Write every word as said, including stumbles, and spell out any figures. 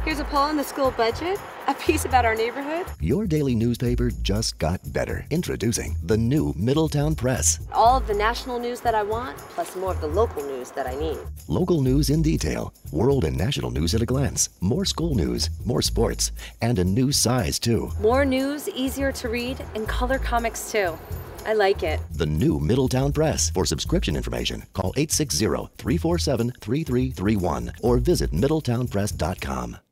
Here's a poll on the school budget, a piece about our neighborhood. Your daily newspaper just got better. Introducing the new Middletown Press. All of the national news that I want, plus more of the local news that I need. Local news in detail, world and national news at a glance, more school news, more sports, and a new size too. More news, easier to read, and color comics too. I like it. The new Middletown Press. For subscription information, call eight six zero, three four seven, three three three one or visit middletown press dot com.